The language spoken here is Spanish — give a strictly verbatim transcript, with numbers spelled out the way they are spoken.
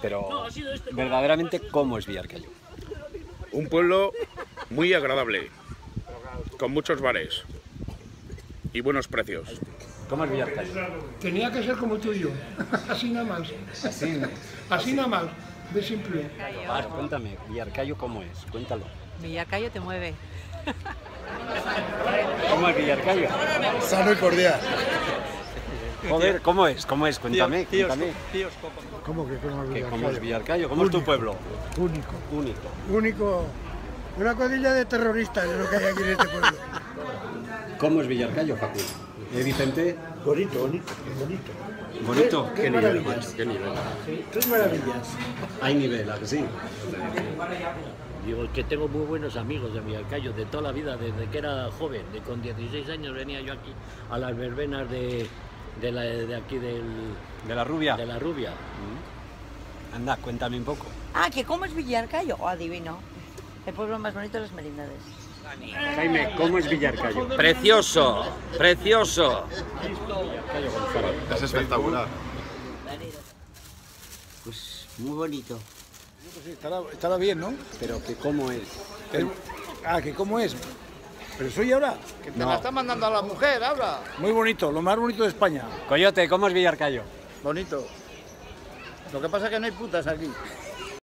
pero verdaderamente, ¿cómo es Villarcayo? Un pueblo muy agradable, con muchos bares y buenos precios. ¿Cómo es Villarcayo? Tenía que ser como el tuyo, así nada más. Así, Así nada más, de simple. Ah, cuéntame, Villarcayo, ¿cómo es? Cuéntalo. Villarcayo te mueve. ¿Cómo es Villarcayo? Sano y cordial. Joder, ¿cómo es? ¿Cómo es? Cuéntame, cuéntame. ¿Cómo que cómo es ¿Qué, Villarcayo? ¿Cómo es Villarcayo? ¿Cómo es tu pueblo? Único. Único. Único. Una codilla de terroristas es lo que hay aquí en este pueblo. ¿Cómo es Villarcayo, Facu? ¿Eh, Vicente? Bonito, bonito, bonito. ¿Bonito? Qué ¿Qué nivel, maravillas. macho? ¿Qué nivel? Tres maravillas. Hay nivel, ¿a que sí? Digo, que tengo muy buenos amigos de Villarcayo, de toda la vida, desde que era joven. De, con dieciséis años venía yo aquí a las verbenas de, de, la, de aquí del... ¿De la rubia? De la rubia. Mm. Anda, cuéntame un poco. Ah, ¿que cómo es Villarcayo? Oh, adivino. El pueblo más bonito de las Merindades. Jaime, ¿cómo es Villarcayo? Precioso, precioso. Villarcayo, Gonzalo. Es espectacular. Pues muy bonito. Sí, estará, estará bien, ¿no? Pero que ¿cómo es? El- ah, que cómo es. Pero soy ahora. Que te No. la está mandando a la mujer, habla. Muy bonito, lo más bonito de España. Coyote, ¿cómo es Villarcayo? Bonito. Lo que pasa es que no hay putas aquí.